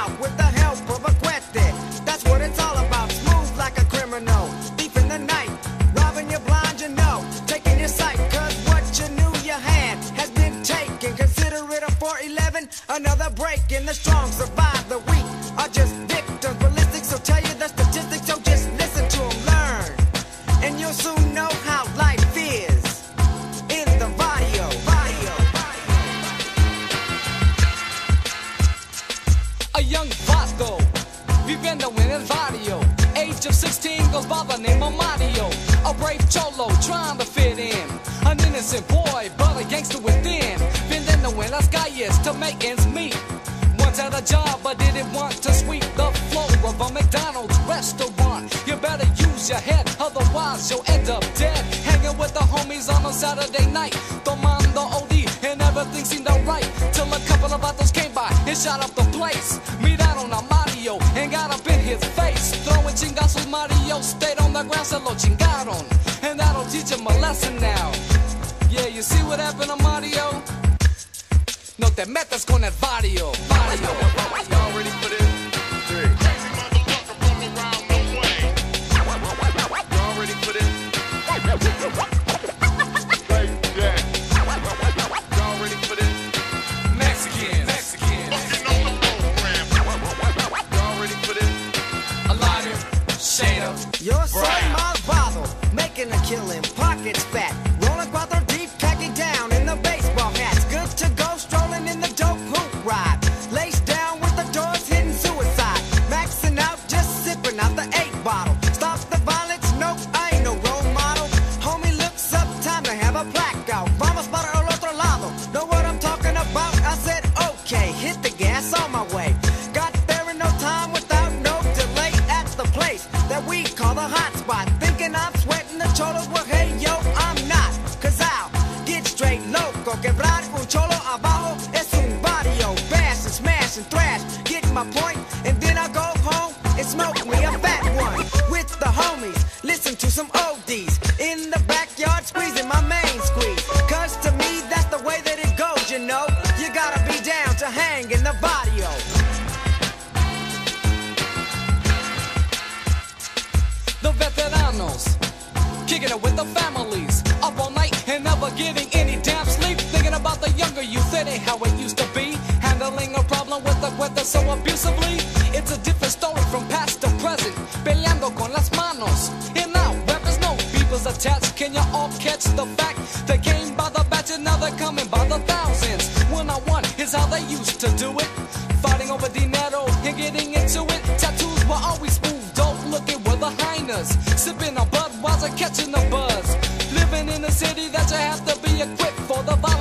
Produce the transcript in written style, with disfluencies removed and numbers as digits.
out with the help of a cuete. That's what it's all about, smooth like a criminal. Deep in the night, robbing you blind, you know. Taking your sight, cause what you knew you had has been taken. Consider it a 411, another break. And the strong survive, the weak are just victims. Ballistics will tell you the statistics, so just listen to them, learn. And you'll soon know how life is in the barrio. A young vato, viviendo en el barrio. Age of 16 goes by the name of Mario. A brave cholo trying to fit in. An innocent boy, but a gangster within. Vendiendo en las calles to make ends meet. Once had a job, but didn't want to sweep the floor of a McDonald's restaurant. You better use your head, otherwise you'll end up dead. Hanging with the homies on a Saturday night, tomando OD, and everything seemed alright. Till a couple of vatos came by and shot up the place. Miraron a Mario and got up in his face. Throwing chingazos, Mario stayed on the ground, se lo chingaron. And that'll teach him a lesson now. Yeah, you see what happened to Mario? No te metas con el barrio. Y'all ready for this? Three. Crazy motherfucker from around the way. Y'all ready for this? Yeah. Y'all ready for this? Mexican. Fucking on the program. Y'all ready for this? A lighter, shader. Yo soy malvado, making a killing, pockets fat. Rolling cuatro deep, khaki down in the baseball hats. Good to go, strolling in the dope hoop ride. Laced down with the doors hitting suicide. Maxing out, just sipping out the 8 bottle. Stop the violence, nope, I ain't no role model. Homie looks up, time to have a blackout. Vamos para el otro lado, know what I'm talking about? I said, okay, hit the gas on my way. Got there in no time without no delay at the place that we call the hot spot. Thinking I'm sweating the cholos, well hey yo, I'm not. Cause I'll get straight loco. Quebrar un cholo abajo es un barrio. Bash and smash and thrash, get my point. And then I go home and smoke me a fat one. With the homies, listen to some ODs. In the backyard squeezing my main squeeze. Cause to me that's the way that it goes, you know. You gotta be down to hang in the barrio. The veteranos, kicking it with the families, up all night and never getting any damn sleep. Thinking about the younger youth, that ain't how it used to be. Handling a problem with the weather so abusively. It's a different story from past to present. Peleando con las manos. And now rappers know people's attached. Can you all catch the fact? They came by the batch and now they're coming by the thousands. 1-on-1 is how they used to do it. Fighting over dinero and getting into it. Tattoos were always smooth, dope looking with the hyenas. Sipping on Budweiser, catching the buzz. Living in a city that you have to be equipped for the vibe.